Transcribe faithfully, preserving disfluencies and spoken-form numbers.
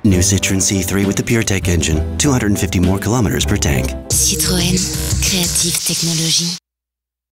New Citroen C three with the PureTech engine, two hundred fifty more kilometers per tank. Citroën, créative technologie.